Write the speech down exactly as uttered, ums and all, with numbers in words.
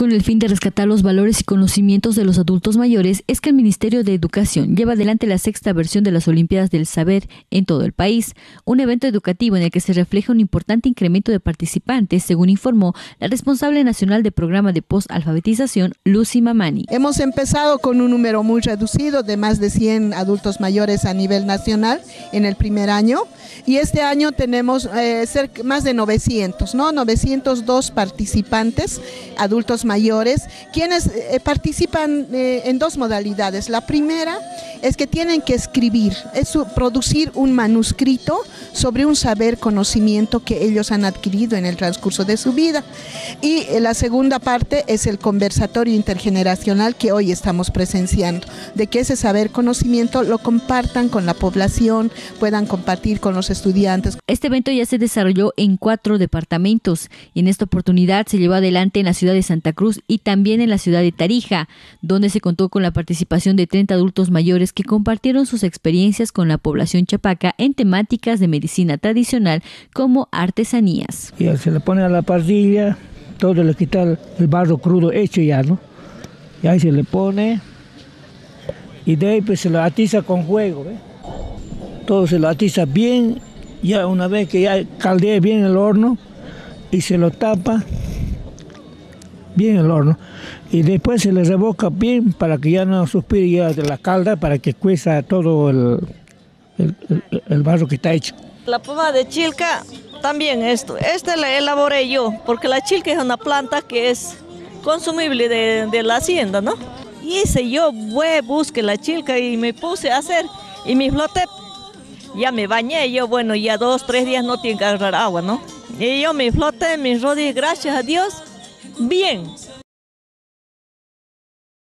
Con el fin de rescatar los valores y conocimientos de los adultos mayores, es que el Ministerio de Educación lleva adelante la sexta versión de las Olimpiadas del Saber en todo el país, un evento educativo en el que se refleja un importante incremento de participantes, según informó la responsable nacional del programa de postalfabetización, Lucy Mamani. Hemos empezado con un número muy reducido de más de cien adultos mayores a nivel nacional en el primer año, y este año tenemos eh, cerca, más de novecientos, ¿no? novecientos dos participantes, adultos mayores, quienes eh, participan eh, en dos modalidades. La primera es que tienen que escribir, es su, producir un manuscrito sobre un saber, conocimiento que ellos han adquirido en el transcurso de su vida. Y eh, la segunda parte es el conversatorio intergeneracional que hoy estamos presenciando, de que ese saber, conocimiento lo compartan con la población, puedan compartir con los estudiantes. Este evento ya se desarrolló en cuatro departamentos y en esta oportunidad se llevó adelante en la ciudad de Santa Cruz y también en la ciudad de Tarija, donde se contó con la participación de treinta adultos mayores que compartieron sus experiencias con la población chapaca en temáticas de medicina tradicional como artesanías. Y se le pone a la parrilla, todo le quita el barro crudo hecho ya, ¿no? Y ahí se le pone y de ahí pues se lo atiza con fuego, ¿eh? Todo se lo atiza bien, ya una vez que ya caldea bien el horno y se lo tapa bien el horno y después se le revoca bien para que ya no suspire ya de la calda, para que cueza todo el, el, el, el barro que está hecho. La pomada de chilca también esto, esta la elaboré yo, porque la chilca es una planta que es consumible de, de la hacienda, ¿no? Y hice yo, voy, busqué la chilca y me puse a hacer y me floté. Ya me bañé, yo bueno, ya dos, tres días no tiene que agarrar agua, ¿no? Y yo me floté, mis rodillas, gracias a Dios, bien.